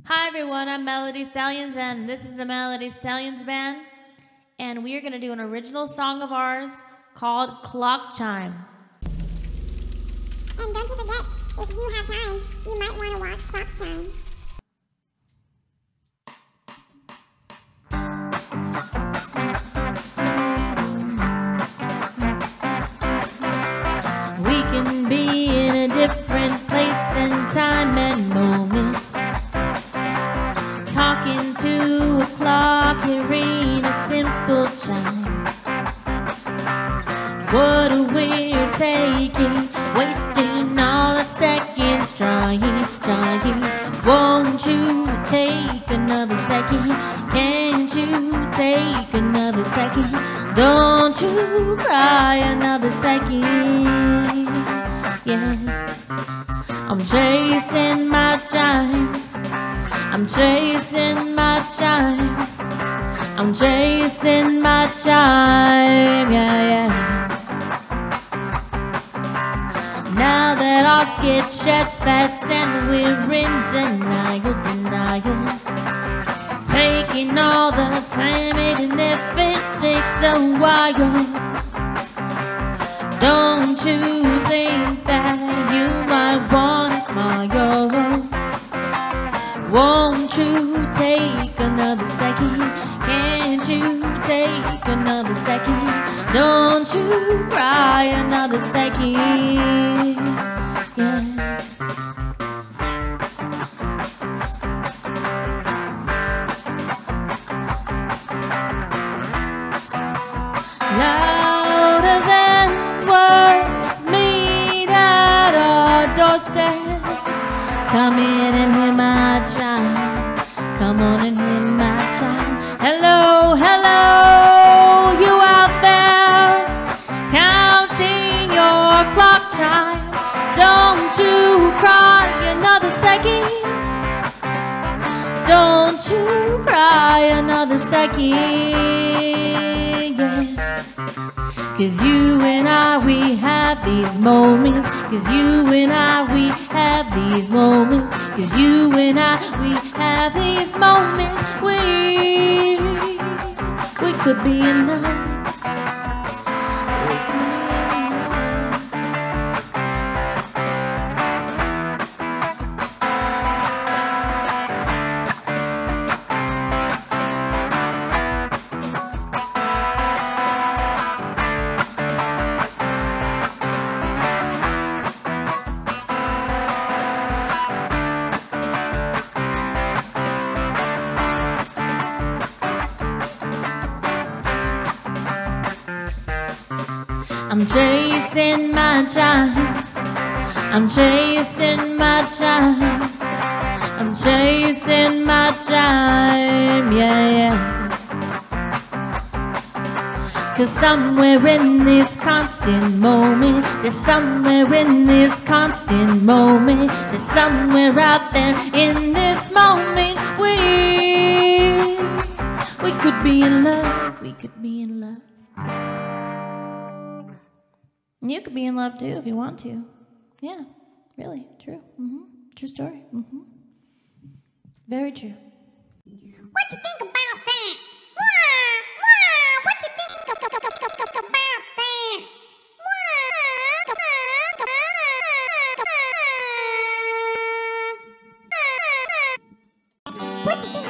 Hi everyone, I'm Melody Stallions and this is the Melody Stallions Band. And we are going to do an original song of ours called Clock Chime. And don't you forget, if you have time, you might want to watch Clock Chime. We can be in a different place and time and moment, talking to a clock, hearing a simple chime. What a way you're taking, wasting all our seconds trying. Won't you take another second? Can't you take another second? Don't you cry another second? Yeah, I'm chasing my chime. I'm chasing my chime. I'm chasing my chime. Yeah. Now that our sketch sheds fast and we're in denial, taking all the time, even if it takes a while. Don't you think that you might want to smile? Won't you take another second? Can't you take another second? Don't you cry another second? Yeah. Louder than words meet at our doorstep. Come in and hear my chime. Come on and hear my chime. Hello, hello, you out there, counting your clock chime. Don't you cry another second. Don't you cry another second. Yeah. 'Cause you and I, we have these moments. 'Cause you and I, we have these moments. 'Cause you and I, we have these moments. We could be in love. I'm chasing my chime. I'm chasing my chime. I'm chasing my chime. Yeah. 'Cause somewhere in this constant moment, there's somewhere in this constant moment, there's somewhere out there in this moment, we could be in love. We could be in love. You could be in love too if you want to. Yeah, really, true. True story. Very true. What you think about that? What you think about that? What you think?